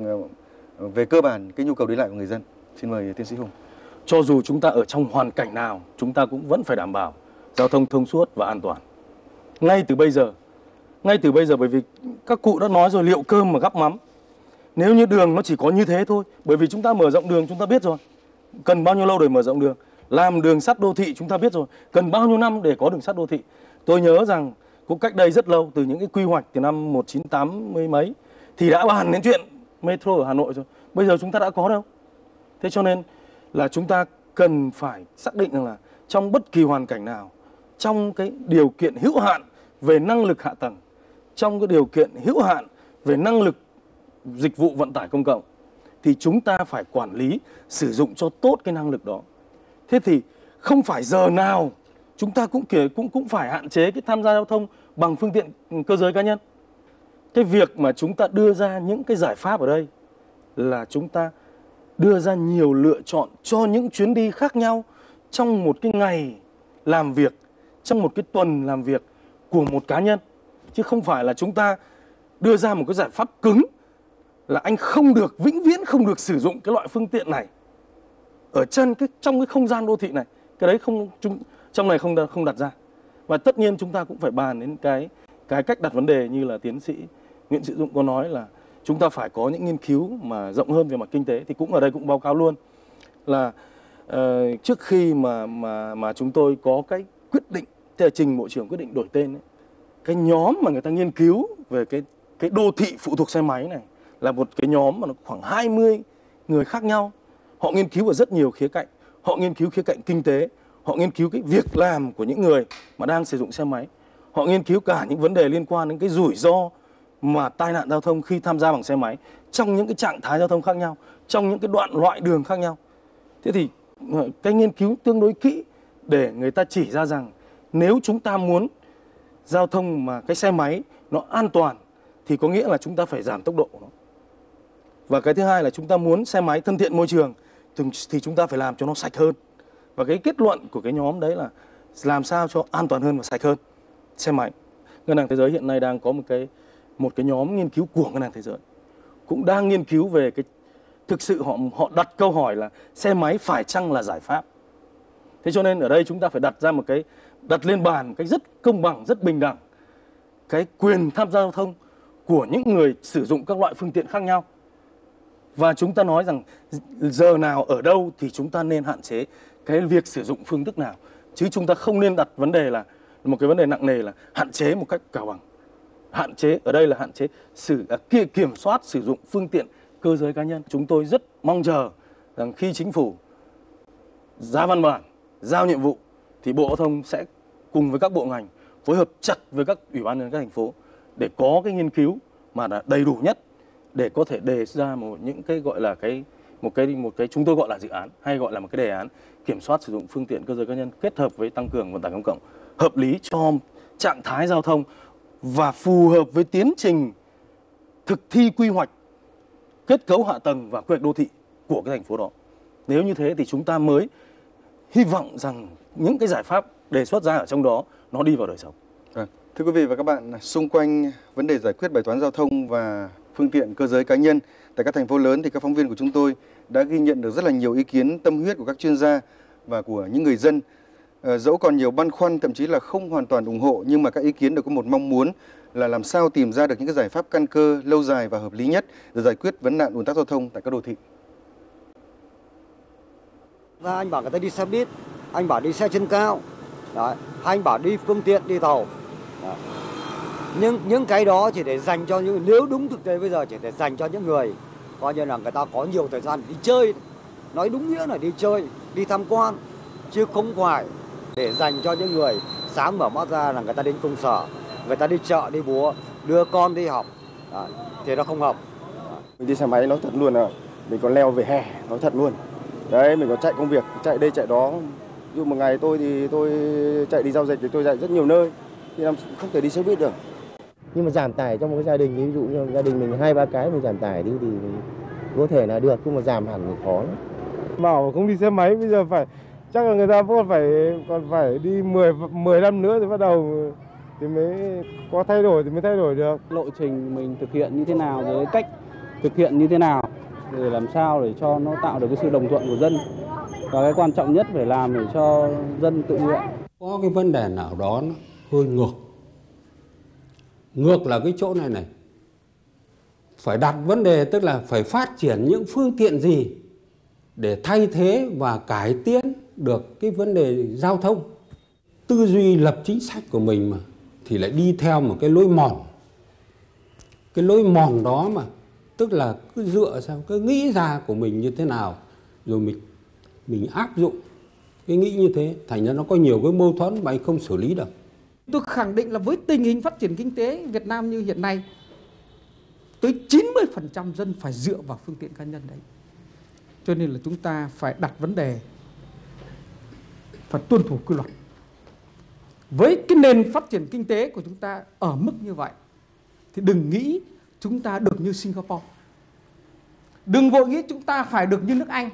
về cơ bản cái nhu cầu đi lại của người dân? Xin mời tiến sĩ Hùng. Cho dù chúng ta ở trong hoàn cảnh nào, chúng ta cũng vẫn phải đảm bảo giao thông thông suốt và an toàn. Ngay từ bây giờ, ngay từ bây giờ bởi vì các cụ đã nói rồi, liệu cơm mà gắp mắm. Nếu như đường nó chỉ có như thế thôi, bởi vì chúng ta mở rộng đường chúng ta biết rồi, cần bao nhiêu lâu để mở rộng đường. Làm đường sắt đô thị chúng ta biết rồi, cần bao nhiêu năm để có đường sắt đô thị. Tôi nhớ rằng cũng cách đây rất lâu, từ những cái quy hoạch từ năm một nghìn chín trăm tám mươi mấy thì đã bàn đến chuyện metro ở Hà Nội rồi. Bây giờ chúng ta đã có đâu. Thế cho nên là chúng ta cần phải xác định rằng là trong bất kỳ hoàn cảnh nào, trong cái điều kiện hữu hạn về năng lực hạ tầng, trong cái điều kiện hữu hạn về năng lực dịch vụ vận tải công cộng thì chúng ta phải quản lý, sử dụng cho tốt cái năng lực đó. Thế thì không phải giờ nào chúng ta cũng cũng cũng phải hạn chế cái tham gia giao thông bằng phương tiện cơ giới cá nhân. cái việc mà chúng ta đưa ra những cái giải pháp ở đây là chúng ta đưa ra nhiều lựa chọn cho những chuyến đi khác nhau trong một cái ngày làm việc, trong một cái tuần làm việc của một cá nhân. Chứ không phải là chúng ta đưa ra một cái giải pháp cứng là anh không được, vĩnh viễn không được sử dụng cái loại phương tiện này ở chân cái trong cái không gian đô thị này. Cái đấy không chúng, trong này không không đặt ra. Và tất nhiên chúng ta cũng phải bàn đến cái cái cách đặt vấn đề như là tiến sĩ Nguyễn Sĩ Dũng có nói là chúng ta phải có những nghiên cứu mà rộng hơn về mặt kinh tế. Thì cũng ở đây cũng báo cáo luôn là uh, trước khi mà mà mà chúng tôi có cái quyết định, tức là trình Bộ trưởng quyết định đổi tên ấy, cái nhóm mà người ta nghiên cứu về cái cái đô thị phụ thuộc xe máy này là một cái nhóm mà nó khoảng hai mươi người khác nhau. Họ nghiên cứu ở rất nhiều khía cạnh. Họ nghiên cứu khía cạnh kinh tế, họ nghiên cứu cái việc làm của những người mà đang sử dụng xe máy. Họ nghiên cứu cả những vấn đề liên quan đến cái rủi ro mà tai nạn giao thông khi tham gia bằng xe máy trong những cái trạng thái giao thông khác nhau, trong những cái đoạn loại đường khác nhau. Thế thì cái nghiên cứu tương đối kỹ để người ta chỉ ra rằng nếu chúng ta muốn giao thông mà cái xe máy nó an toàn thì có nghĩa là chúng ta phải giảm tốc độ của nó. Và cái thứ hai là chúng ta muốn xe máy thân thiện môi trường thì chúng ta phải làm cho nó sạch hơn. Và cái kết luận của cái nhóm đấy là làm sao cho an toàn hơn và sạch hơn xe máy. Ngân hàng Thế giới hiện nay đang có một cái một cái nhóm nghiên cứu của Ngân hàng Thế giới cũng đang nghiên cứu về cái thực sự họ họ đặt câu hỏi là xe máy phải chăng là giải pháp. Thế cho nên ở đây chúng ta phải đặt ra một cái đặt lên bàn một cái rất công bằng, rất bình đẳng cái quyền tham gia giao thông của những người sử dụng các loại phương tiện khác nhau. Và chúng ta nói rằng giờ nào ở đâu thì chúng ta nên hạn chế cái việc sử dụng phương thức nào. Chứ chúng ta không nên đặt vấn đề là một cái vấn đề nặng nề là hạn chế một cách cân bằng. Hạn chế ở đây là hạn chế sử à, kiểm soát sử dụng phương tiện cơ giới cá nhân. Chúng tôi rất mong chờ rằng khi chính phủ ra văn bản, giao nhiệm vụ thì Bộ Giao thông sẽ cùng với các bộ ngành phối hợp chặt với các ủy ban nhân dân các thành phố để có cái nghiên cứu mà là đầy đủ nhất để có thể đề ra một những cái gọi là cái một cái một cái chúng tôi gọi là dự án hay gọi là một cái đề án kiểm soát sử dụng phương tiện cơ giới cá nhân kết hợp với tăng cường vận tải công cộng hợp lý cho trạng thái giao thông và phù hợp với tiến trình thực thi quy hoạch kết cấu hạ tầng và quy hoạch đô thị của cái thành phố đó. Nếu như thế thì chúng ta mới hy vọng rằng những cái giải pháp đề xuất ra ở trong đó nó đi vào đời sống. À, thưa quý vị và các bạn, xung quanh vấn đề giải quyết bài toán giao thông và phương tiện cơ giới cá nhân tại các thành phố lớn thì các phóng viên của chúng tôi đã ghi nhận được rất là nhiều ý kiến tâm huyết của các chuyên gia và của những người dân. À, dẫu còn nhiều băn khoăn, thậm chí là không hoàn toàn ủng hộ, nhưng mà các ý kiến đều có một mong muốn là làm sao tìm ra được những cái giải pháp căn cơ lâu dài và hợp lý nhất để giải quyết vấn nạn ùn tắc giao thông tại các đô thị. Anh bảo người ta đi xe buýt, anh bảo đi xe trên cao, đấy, anh bảo đi phương tiện đi tàu. Đấy. Nhưng những cái đó chỉ để dành cho những, nếu đúng thực tế bây giờ chỉ để dành cho những người coi như là người ta có nhiều thời gian đi chơi, nói đúng nghĩa là đi chơi, đi tham quan, chứ không phải để dành cho những người sáng mở mắt ra là người ta đến công sở, người ta đi chợ đi búa, đưa con đi học. Đấy. Thì nó không hợp. Đấy. Mình đi xe máy nói thật luôn à, mình còn leo về hè, nói thật luôn. Đấy, mình còn chạy công việc, chạy đây chạy đó. Ví dụ một ngày tôi thì tôi chạy đi giao dịch thì tôi chạy rất nhiều nơi, thì làm không thể đi xe buýt được. Nhưng mà giảm tải trong một cái gia đình, ví dụ như gia đình mình hai ba cái mình giảm tải đi thì có thể là được, nhưng mà giảm hẳn thì khó lắm. Bảo không đi xe máy bây giờ phải chắc là người ta vẫn phải còn phải đi mười mười năm nữa thì bắt đầu thì mới có thay đổi thì mới thay đổi được. Lộ trình mình thực hiện như thế nào, với cách thực hiện như thế nào để làm sao để cho nó tạo được cái sự đồng thuận của dân, và cái quan trọng nhất phải làm để cho dân tự nguyện. Có cái vấn đề nào đó nó hơi ngược. Ngược là cái chỗ này này. Phải đặt vấn đề tức là phải phát triển những phương tiện gì để thay thế và cải tiến được cái vấn đề giao thông. Tư duy lập chính sách của mình mà thì lại đi theo một cái lối mòn. Cái lối mòn đó mà tức là cứ dựa sao cứ nghĩ ra của mình như thế nào rồi mình mình áp dụng cái nghĩ như thế, thành ra nó có nhiều cái mâu thuẫn mà anh không xử lý được. Tôi khẳng định là với tình hình phát triển kinh tế Việt Nam như hiện nay, tới chín mươi phần trăm dân phải dựa vào phương tiện cá nhân đấy. Cho nên là chúng ta phải đặt vấn đề phải tuân thủ quy luật. Với cái nền phát triển kinh tế của chúng ta ở mức như vậy thì đừng nghĩ chúng ta được như Singapore. Đừng vội nghĩ chúng ta phải được như nước Anh.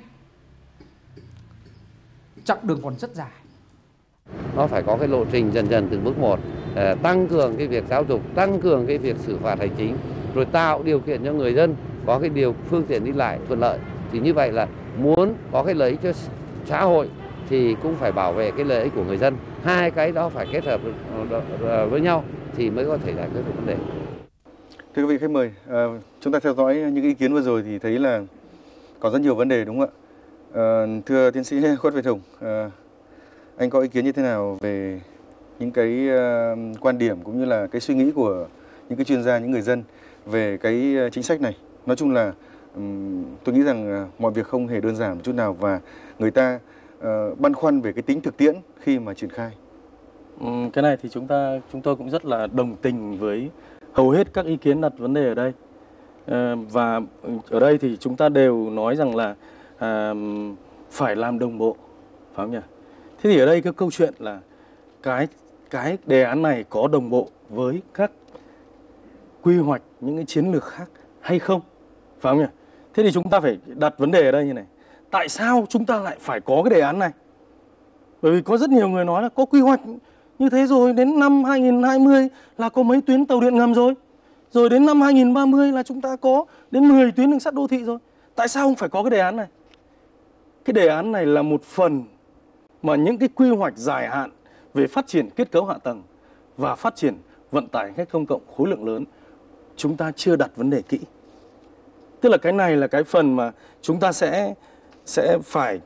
Chặng đường còn rất dài. Nó phải có cái lộ trình dần dần từng bước một, tăng cường cái việc giáo dục, tăng cường cái việc xử phạt hành chính, rồi tạo điều kiện cho người dân có cái điều phương tiện đi lại thuận lợi. Thì như vậy là muốn có cái lợi ích cho xã hội thì cũng phải bảo vệ cái lợi ích của người dân. Hai cái đó phải kết hợp với nhau thì mới có thể giải quyết được vấn đề. Thưa quý vị khách mời, à, chúng ta theo dõi những ý kiến vừa rồi thì thấy là có rất nhiều vấn đề đúng không ạ? À, thưa tiến sĩ Khuất Việt Hùng, à, anh có ý kiến như thế nào về những cái uh, quan điểm cũng như là cái suy nghĩ của những cái chuyên gia, những người dân về cái uh, chính sách này? Nói chung là um, tôi nghĩ rằng uh, mọi việc không hề đơn giản một chút nào và người ta uh, băn khoăn về cái tính thực tiễn khi mà triển khai. Ừ, cái này thì chúng ta chúng tôi cũng rất là đồng tình với hầu hết các ý kiến đặt vấn đề ở đây. À, và ở đây thì chúng ta đều nói rằng là à, phải làm đồng bộ, phải không nhỉ? Thế thì ở đây cái câu chuyện là cái cái đề án này có đồng bộ với các quy hoạch, những cái chiến lược khác hay không, phải không nhỉ? Thế thì chúng ta phải đặt vấn đề ở đây như này. Tại sao chúng ta lại phải có cái đề án này? Bởi vì có rất nhiều người nói là có quy hoạch như thế rồi, đến năm hai nghìn không trăm hai mươi là có mấy tuyến tàu điện ngầm rồi. Rồi đến năm hai nghìn không trăm ba mươi là chúng ta có đến mười tuyến đường sắt đô thị rồi. Tại sao không phải có cái đề án này? Cái đề án này là một phần mà những cái quy hoạch dài hạn về phát triển kết cấu hạ tầng và phát triển vận tải hành khách công cộng khối lượng lớn chúng ta chưa đặt vấn đề kỹ. Tức là cái này là cái phần mà chúng ta sẽ sẽ phải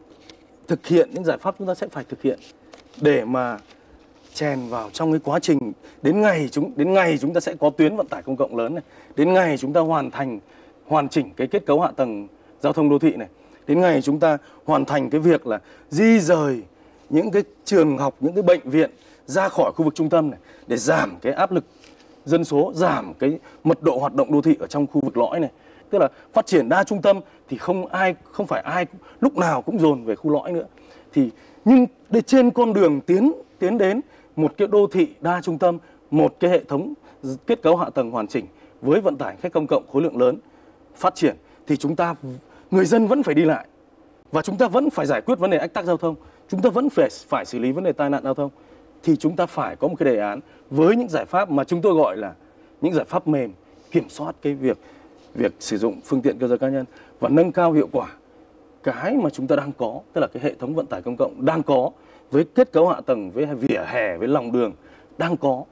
thực hiện, những giải pháp chúng ta sẽ phải thực hiện để mà chèn vào trong cái quá trình đến ngày chúng đến ngày chúng ta sẽ có tuyến vận tải công cộng lớn này, đến ngày chúng ta hoàn thành hoàn chỉnh cái kết cấu hạ tầng giao thông đô thị này, đến ngày chúng ta hoàn thành cái việc là di rời những cái trường học, những cái bệnh viện ra khỏi khu vực trung tâm này để giảm cái áp lực dân số, giảm cái mật độ hoạt động đô thị ở trong khu vực lõi này. Tức là phát triển đa trung tâm thì không ai không phải ai lúc nào cũng dồn về khu lõi nữa. Thì nhưng để trên con đường tiến tiến đến một cái đô thị đa trung tâm, một cái hệ thống kết cấu hạ tầng hoàn chỉnh với vận tải khách công cộng khối lượng lớn phát triển thì chúng ta người dân vẫn phải đi lại và chúng ta vẫn phải giải quyết vấn đề ách tắc giao thông, chúng ta vẫn phải phải xử lý vấn đề tai nạn giao thông, thì chúng ta phải có một cái đề án với những giải pháp mà chúng tôi gọi là những giải pháp mềm, kiểm soát cái việc việc sử dụng phương tiện cơ giới cá nhân và nâng cao hiệu quả cái mà chúng ta đang có, tức là cái hệ thống vận tải công cộng đang có với kết cấu hạ tầng, với vỉa hè, với lòng đường đang có,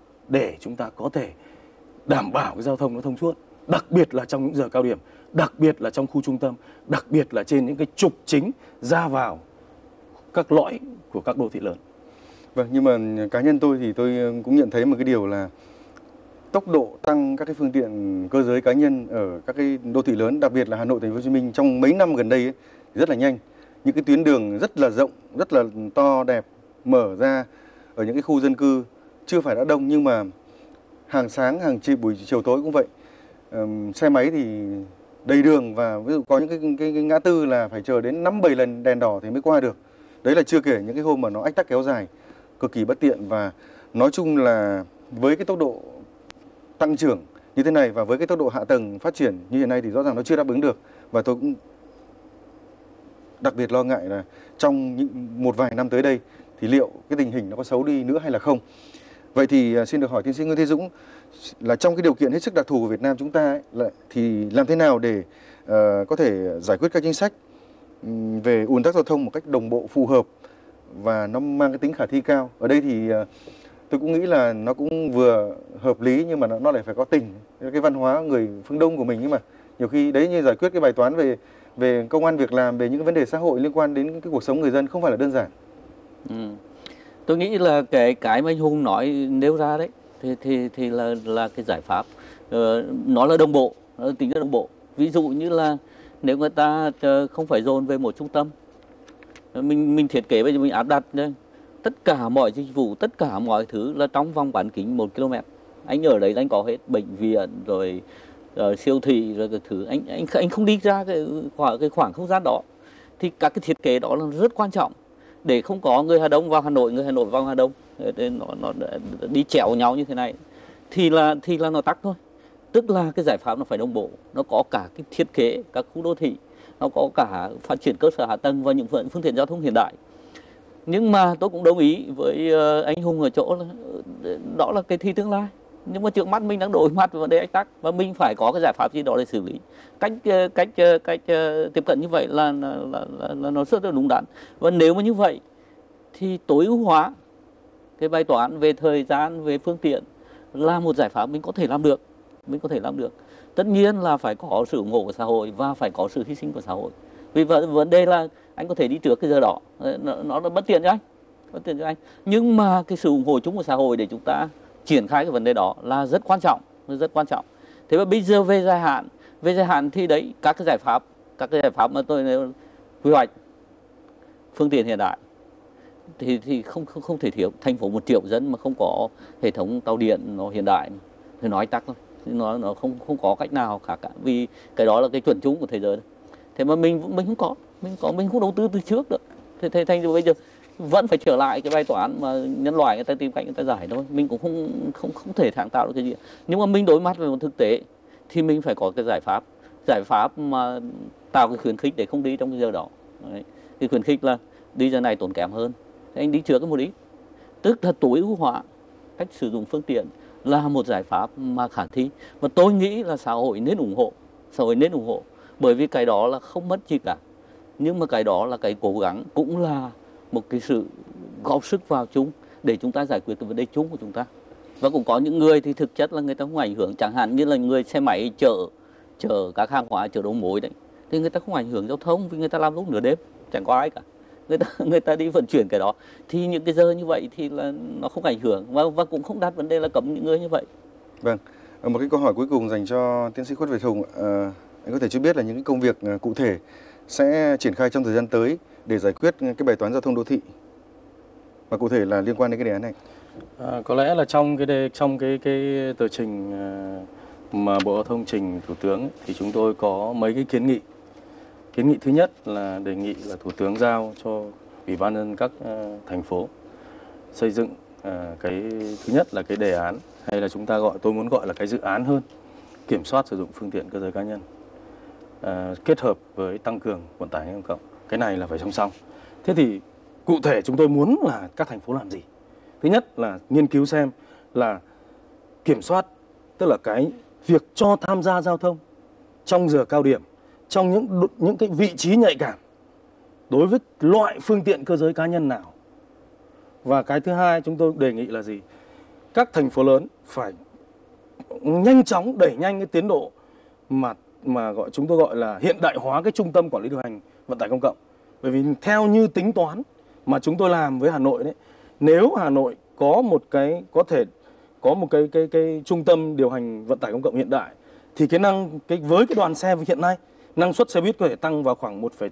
để chúng ta có thể đảm bảo cái giao thông nó thông suốt, đặc biệt là trong những giờ cao điểm, đặc biệt là trong khu trung tâm, đặc biệt là trên những cái trục chính ra vào các lõi của các đô thị lớn. Vâng, nhưng mà cá nhân tôi thì tôi cũng nhận thấy một cái điều là tốc độ tăng các cái phương tiện cơ giới cá nhân ở các cái đô thị lớn, đặc biệt là Hà Nội, Thành phố Hồ Chí Minh trong mấy năm gần đây ấy, rất là nhanh. Những cái tuyến đường rất là rộng, rất là to đẹp mở ra ở những cái khu dân cư chưa phải đã đông, nhưng mà hàng sáng, hàng chiều, buổi chiều tối cũng vậy. Ờm, xe máy thì đầy đường và ví dụ có những cái, cái, cái ngã tư là phải chờ đến năm bảy lần đèn đỏ thì mới qua được. Đấy là chưa kể những cái hôm mà nó ách tắc kéo dài, cực kỳ bất tiện. Và nói chung là với cái tốc độ tăng trưởng như thế này và với cái tốc độ hạ tầng phát triển như hiện nay thì rõ ràng nó chưa đáp ứng được. Và tôi cũng đặc biệt lo ngại là trong những một vài năm tới đây thì liệu cái tình hình nó có xấu đi nữa hay là không. Vậy thì xin được hỏi tiến sĩ Nguyễn Thế Dũng là trong cái điều kiện hết sức đặc thù của Việt Nam chúng ta ấy, là, thì làm thế nào để uh, có thể giải quyết các chính sách um, về ùn tắc giao thông một cách đồng bộ, phù hợp và nó mang cái tính khả thi cao. Ở đây thì uh, tôi cũng nghĩ là nó cũng vừa hợp lý nhưng mà nó, nó lại phải có tình, cái văn hóa người phương Đông của mình, nhưng mà nhiều khi đấy như giải quyết cái bài toán về về công ăn việc làm, về những cái vấn đề xã hội liên quan đến cái cuộc sống người dân không phải là đơn giản. Ừ. Tôi nghĩ là cái cái mà anh Hùng nói nêu ra đấy thì thì thì là là cái giải pháp uh, nó là đồng bộ, nó là tính chất đồng bộ. Ví dụ như là nếu người ta không phải dồn về một trung tâm, mình mình thiết kế bây giờ mình áp đặt đấy, tất cả mọi dịch vụ, tất cả mọi thứ là trong vòng bán kính một ki lô mét. Anh ở đấy anh có hết bệnh viện rồi, rồi siêu thị rồi cái thứ, anh anh anh không đi ra cái khoảng cái khoảng không gian đó. Thì các cái thiết kế đó là rất quan trọng để không có người Hà Đông vào Hà Nội, người Hà Nội vào Hà Đông, để nó nó đi chéo nhau như thế này. thì là thì là nó tắc thôi. Tức là cái giải pháp nó phải đồng bộ, nó có cả cái thiết kế các khu đô thị, nó có cả phát triển cơ sở hạ tầng và những phương tiện giao thông hiện đại. Nhưng mà tôi cũng đồng ý với anh Hùng ở chỗ là đó là cái thi tương lai. Nhưng mà trước mắt mình đang đối mặt với vấn đề ách tắc và mình phải có cái giải pháp gì đó để xử lý. Cách cách cách tiếp cận như vậy là là, là, là, là nó rất là đúng đắn. Và nếu mà như vậy thì tối ưu hóa cái bài toán về thời gian, về phương tiện là một giải pháp mình có thể làm được. Mình có thể làm được. Tất nhiên là phải có sự ủng hộ của xã hội và phải có sự hy sinh của xã hội. Vì vậy vấn đề là anh có thể đi trước cái giờ đó, nó, nó là bất tiện cho anh, bất tiện cho anh. Nhưng mà cái sự ủng hộ chung của xã hội để chúng ta triển khai cái vấn đề đó là rất quan trọng, rất quan trọng. Thế mà bây giờ về dài hạn, về dài hạn thì đấy các cái giải pháp, các cái giải pháp mà tôi quy hoạch phương tiện hiện đại thì thì không không không thể thiếu. Thành phố một triệu dân mà không có hệ thống tàu điện nó hiện đại thì nói tắc thôi, nó nó không không có cách nào khác cả, vì cái đó là cái chuẩn chung của thế giới. Thế mà mình mình không có, mình có mình không đầu tư từ trước được. Thế, thế thành ra bây giờ vẫn phải trở lại cái bài toán mà nhân loại người ta tìm cách người ta giải thôi. Mình cũng không không không thể sáng tạo được cái gì. Nhưng mà mình đối mặt với một thực tế thì mình phải có cái giải pháp, giải pháp mà tạo cái khuyến khích để không đi trong cái giờ đó. Đấy. Cái khuyến khích là đi giờ này tốn kém hơn, thế anh đi trước cái một ít. Tức là tối ưu hóa cách sử dụng phương tiện là một giải pháp mà khả thi. Và tôi nghĩ là xã hội nên ủng hộ, xã hội nên ủng hộ. Bởi vì cái đó là không mất gì cả. Nhưng mà cái đó là cái cố gắng, cũng là một cái sự góp sức vào chung để chúng ta giải quyết cái vấn đề chung của chúng ta. Và cũng có những người thì thực chất là người ta không ảnh hưởng, chẳng hạn như là người xe máy chở chở các hàng hóa, chở đầu mối đấy, thì người ta không ảnh hưởng giao thông vì người ta làm lúc nửa đêm, chẳng có ai cả. Người ta người ta đi vận chuyển cái đó thì những cái giờ như vậy thì là nó không ảnh hưởng, và và cũng không đặt vấn đề là cấm những người như vậy. Vâng, một cái câu hỏi cuối cùng dành cho tiến sĩ Khuất Việt Hùng, à, anh có thể cho biết là những cái công việc cụ thể sẽ triển khai trong thời gian tới để giải quyết cái bài toán giao thông đô thị, và cụ thể là liên quan đến cái đề án này? À, có lẽ là trong cái đề, trong cái cái tờ trình mà Bộ Giao thông trình Thủ tướng ấy, thì chúng tôi có mấy cái kiến nghị. Kiến nghị thứ nhất là đề nghị là Thủ tướng giao cho Ủy ban nhân dân các uh, thành phố xây dựng uh, cái thứ nhất là cái đề án, hay là chúng ta gọi, tôi muốn gọi là cái dự án hơn, kiểm soát sử dụng phương tiện cơ giới cá nhân uh, kết hợp với tăng cường vận tải công cộng. Cái này là phải song song. Thế thì cụ thể chúng tôi muốn là các thành phố làm gì? Thứ nhất là nghiên cứu xem là kiểm soát, tức là cái việc cho tham gia giao thông trong giờ cao điểm, trong những những cái vị trí nhạy cảm đối với loại phương tiện cơ giới cá nhân nào. Và cái thứ hai chúng tôi đề nghị là gì? Các thành phố lớn phải nhanh chóng đẩy nhanh cái tiến độ mà mà gọi chúng tôi gọi là hiện đại hóa cái trung tâm quản lý điều hành vận tải công cộng. Bởi vì theo như tính toán mà chúng tôi làm với Hà Nội đấy, nếu Hà Nội có một cái có thể có một cái cái cái trung tâm điều hành vận tải công cộng hiện đại thì cái năng cái với cái đoàn xe hiện nay, năng suất xe buýt có thể tăng vào khoảng một phẩy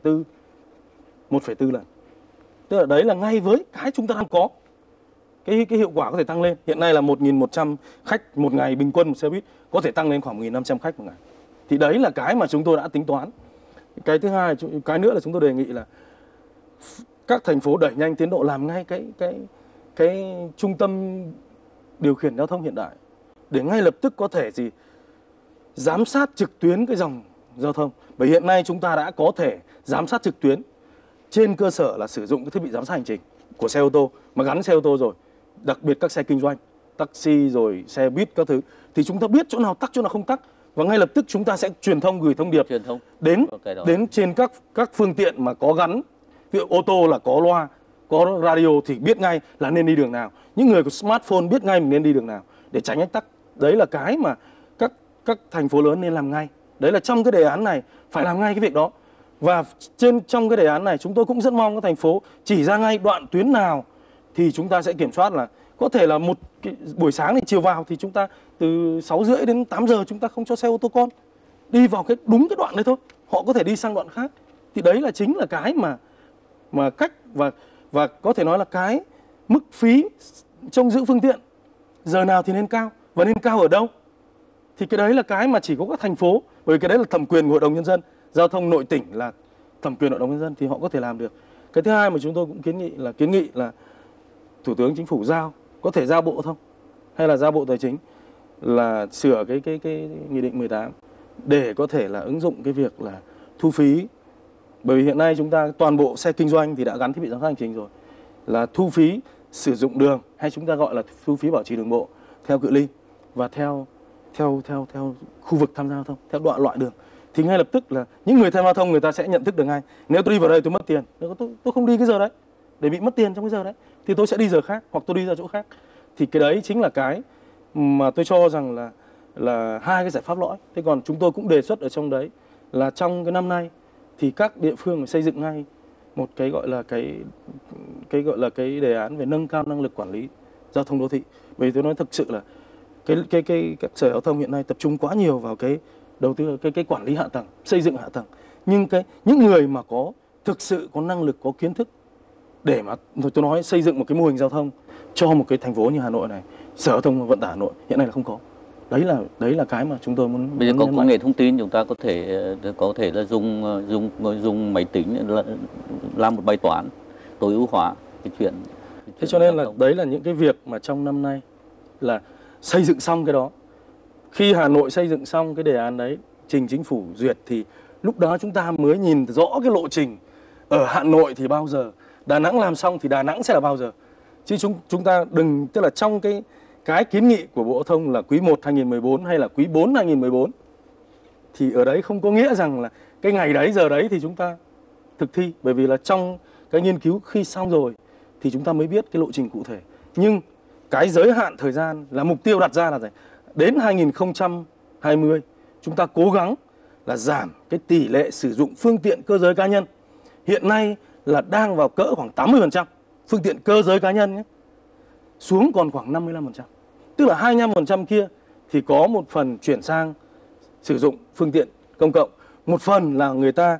bốn lần. Tức là đấy là ngay với cái chúng ta đang có, cái cái hiệu quả có thể tăng lên. Hiện nay là một nghìn một trăm khách một ngày bình quân một xe buýt, có thể tăng lên khoảng một nghìn năm trăm khách một ngày. Thì đấy là cái mà chúng tôi đã tính toán. Cái thứ hai, cái nữa là chúng tôi đề nghị là các thành phố đẩy nhanh tiến độ làm ngay cái cái cái trung tâm điều khiển giao thông hiện đại để ngay lập tức có thể gì giám sát trực tuyến cái dòng giao thông. Bởi hiện nay chúng ta đã có thể giám sát trực tuyến trên cơ sở là sử dụng cái thiết bị giám sát hành trình của xe ô tô mà gắn xe ô tô rồi, đặc biệt các xe kinh doanh, taxi rồi xe buýt các thứ, thì chúng ta biết chỗ nào tắc chỗ nào không tắc, và ngay lập tức chúng ta sẽ truyền thông, gửi thông điệp truyền thông đến đến trên các các phương tiện mà có gắn, ví dụ ô tô là có loa, có radio thì biết ngay là nên đi đường nào, những người có smartphone biết ngay mình nên đi đường nào để tránh ách tắc. Đấy là cái mà các các thành phố lớn nên làm ngay. Đấy là trong cái đề án này phải làm ngay cái việc đó. Và trên trong cái đề án này chúng tôi cũng rất mong các thành phố chỉ ra ngay đoạn tuyến nào thì chúng ta sẽ kiểm soát, là có thể là một cái buổi sáng thì chiều vào thì chúng ta từ sáu rưỡi đến tám giờ chúng ta không cho xe ô tô con đi vào cái đúng cái đoạn đấy thôi, họ có thể đi sang đoạn khác. Thì đấy là chính là cái mà mà cách và và có thể nói là cái mức phí trông giữ phương tiện giờ nào thì nên cao, và nên cao ở đâu. Thì cái đấy là cái mà chỉ có các thành phố, bởi vì cái đấy là thẩm quyền của Hội đồng Nhân dân. Giao thông nội tỉnh là thẩm quyền Hội đồng Nhân dân thì họ có thể làm được. Cái thứ hai mà chúng tôi cũng kiến nghị là kiến nghị là Thủ tướng Chính phủ giao, có thể giao Bộ Giao thông hay là giao Bộ Tài chính là sửa cái cái cái nghị định mười tám để có thể là ứng dụng cái việc là thu phí. Bởi vì hiện nay chúng ta toàn bộ xe kinh doanh thì đã gắn thiết bị giám sát hành trình rồi, là thu phí sử dụng đường, hay chúng ta gọi là thu phí bảo trì đường bộ theo cự ly và theo theo theo theo khu vực tham gia giao thông, theo đoạn loại đường. Thì ngay lập tức là những người tham gia giao thông người ta sẽ nhận thức được ngay, nếu tôi đi vào đây tôi mất tiền, tôi, tôi không đi cái giờ đấy để bị mất tiền trong cái giờ đấy, thì tôi sẽ đi giờ khác hoặc tôi đi ra chỗ khác. Thì cái đấy chính là cái mà tôi cho rằng là là hai cái giải pháp lõi. Thế còn chúng tôi cũng đề xuất ở trong đấy là trong cái năm nay thì các địa phương phải xây dựng ngay một cái gọi là cái cái gọi là cái đề án về nâng cao năng lực quản lý giao thông đô thị. Bởi vì tôi nói thực sự là cái cái cái các sở giao thông hiện nay tập trung quá nhiều vào cái đầu tư cái cái quản lý hạ tầng, xây dựng hạ tầng. Nhưng cái những người mà có thực sự có năng lực, có kiến thức để mà tôi nói xây dựng một cái mô hình giao thông cho một cái thành phố như Hà Nội này, Sở Giao thông Vận tải Hà Nội hiện nay là không có. Đấy là đấy là cái mà chúng tôi muốn. Bây giờ muốn có công nghệ thông tin, chúng ta có thể có thể là dùng dùng dùng máy tính là, làm một bài toán tối ưu hóa cái chuyện. Cái Thế cho nên là đấy là những cái việc mà trong năm nay là xây dựng xong cái đó. Khi Hà Nội xây dựng xong cái đề án đấy, trình chính phủ duyệt thì lúc đó chúng ta mới nhìn rõ cái lộ trình ở Hà Nội thì bao giờ, Đà Nẵng làm xong thì Đà Nẵng sẽ là bao giờ. Chứ chúng chúng ta đừng, tức là trong cái cái kiến nghị của Bộ Giao thông là quý một hai nghìn mười bốn hay là quý bốn hai nghìn mười bốn thì ở đấy không có nghĩa rằng là cái ngày đấy giờ đấy thì chúng ta thực thi, bởi vì là trong cái nghiên cứu khi xong rồi thì chúng ta mới biết cái lộ trình cụ thể. Nhưng cái giới hạn thời gian là mục tiêu đặt ra là gì? Đến hai nghìn không trăm hai mươi chúng ta cố gắng là giảm cái tỷ lệ sử dụng phương tiện cơ giới cá nhân. Hiện nay là đang vào cỡ khoảng tám mươi phần trăm phương tiện cơ giới cá nhân nhé, xuống còn khoảng năm mươi lăm phần trăm. Tức là hai mươi lăm phần trăm kia thì có một phần chuyển sang sử dụng phương tiện công cộng, một phần là người ta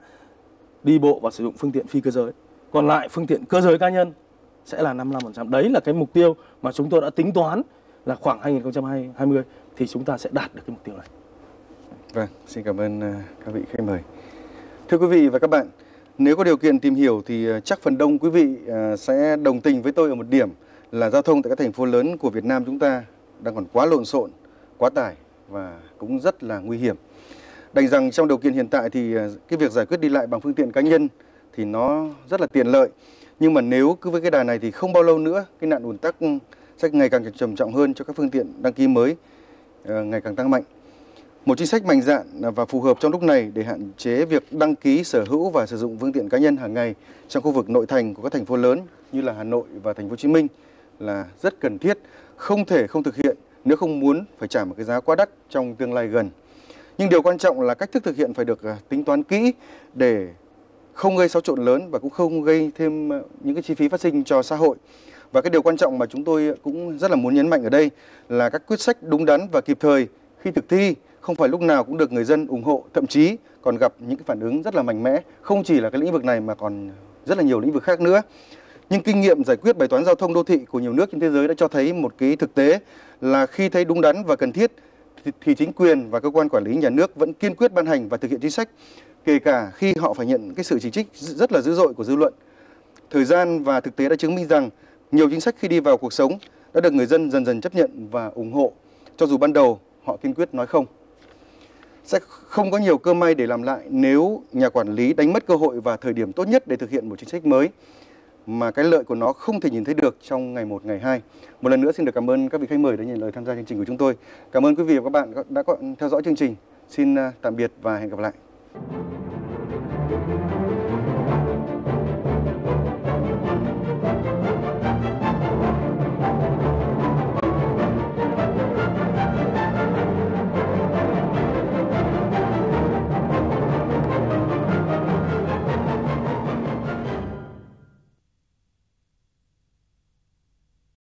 đi bộ và sử dụng phương tiện phi cơ giới. Còn lại phương tiện cơ giới cá nhân sẽ là năm mươi lăm phần trăm. Đấy là cái mục tiêu mà chúng tôi đã tính toán là khoảng hai nghìn không trăm hai mươi thì chúng ta sẽ đạt được cái mục tiêu này. Vâng, xin cảm ơn các vị khách mời. Thưa quý vị và các bạn, nếu có điều kiện tìm hiểu thì chắc phần đông quý vị sẽ đồng tình với tôi ở một điểm là giao thông tại các thành phố lớn của Việt Nam chúng ta đang còn quá lộn xộn, quá tải và cũng rất là nguy hiểm. Đành rằng trong điều kiện hiện tại thì cái việc giải quyết đi lại bằng phương tiện cá nhân thì nó rất là tiện lợi. Nhưng mà nếu cứ với cái đà này thì không bao lâu nữa cái nạn ùn tắc sẽ ngày càng trầm trọng hơn cho các phương tiện đăng ký mới ngày càng tăng mạnh. Một chính sách mạnh dạn và phù hợp trong lúc này để hạn chế việc đăng ký sở hữu và sử dụng phương tiện cá nhân hàng ngày trong khu vực nội thành của các thành phố lớn như là Hà Nội và Thành phố Hồ Chí Minh là rất cần thiết, không thể không thực hiện nếu không muốn phải trả một cái giá quá đắt trong tương lai gần. Nhưng điều quan trọng là cách thức thực hiện phải được tính toán kỹ để không gây xáo trộn lớn và cũng không gây thêm những cái chi phí phát sinh cho xã hội. Và cái điều quan trọng mà chúng tôi cũng rất là muốn nhấn mạnh ở đây là các quyết sách đúng đắn và kịp thời khi thực thi không phải lúc nào cũng được người dân ủng hộ, thậm chí còn gặp những cái phản ứng rất là mạnh mẽ, không chỉ là cái lĩnh vực này mà còn rất là nhiều lĩnh vực khác nữa. Nhưng kinh nghiệm giải quyết bài toán giao thông đô thị của nhiều nước trên thế giới đã cho thấy một cái thực tế là khi thấy đúng đắn và cần thiết thì, thì chính quyền và cơ quan quản lý nhà nước vẫn kiên quyết ban hành và thực hiện chính sách, kể cả khi họ phải nhận cái sự chỉ trích rất là dữ dội của dư luận. Thời gian và thực tế đã chứng minh rằng nhiều chính sách khi đi vào cuộc sống đã được người dân dần dần chấp nhận và ủng hộ, cho dù ban đầu họ kiên quyết nói không. Sẽ không có nhiều cơ may để làm lại nếu nhà quản lý đánh mất cơ hội và thời điểm tốt nhất để thực hiện một chính sách mới mà cái lợi của nó không thể nhìn thấy được trong ngày một, ngày hai. Một lần nữa xin được cảm ơn các vị khách mời đã nhận lời tham gia chương trình của chúng tôi. Cảm ơn quý vị và các bạn đã theo dõi chương trình. Xin tạm biệt và hẹn gặp lại.